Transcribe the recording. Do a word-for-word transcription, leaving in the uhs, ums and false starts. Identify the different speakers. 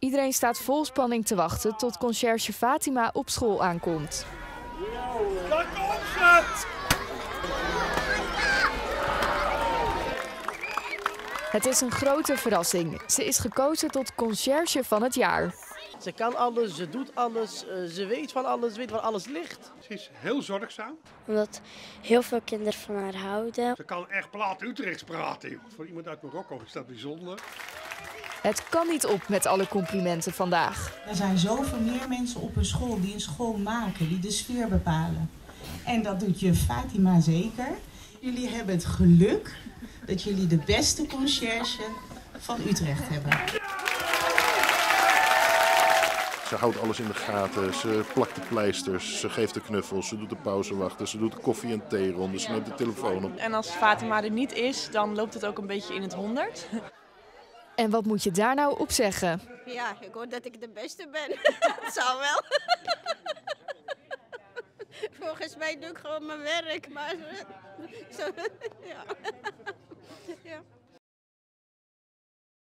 Speaker 1: Iedereen staat vol spanning te wachten tot conciërge Fatima op school aankomt.
Speaker 2: Daar komt ze!
Speaker 1: Het is een grote verrassing. Ze is gekozen tot conciërge van het jaar.
Speaker 3: Ze kan alles, ze doet alles, ze weet van alles, ze weet waar alles ligt.
Speaker 2: Ze is heel zorgzaam.
Speaker 4: Omdat heel veel kinderen van haar houden.
Speaker 2: Ze kan echt plaat Utrechts praten. Voor iemand uit Marokko is dat bijzonder.
Speaker 1: Het kan niet op met alle complimenten vandaag.
Speaker 5: Er zijn zoveel meer mensen op een school die een school maken, die de sfeer bepalen. En dat doet juf Fatima zeker. Jullie hebben het geluk dat jullie de beste conciërge van Utrecht hebben.
Speaker 6: Ze houdt alles in de gaten, ze plakt de pleisters, ze geeft de knuffels, ze doet de pauzewachten, ze doet de koffie- en theeronde, ze neemt de telefoon op.
Speaker 7: En als Fatima er niet is, dan loopt het ook een beetje in het honderd.
Speaker 1: En wat moet je daar nou op zeggen?
Speaker 8: Ja, ik hoor dat ik de beste ben. Dat zou wel. Volgens mij doe ik gewoon mijn werk, maar zo, ja.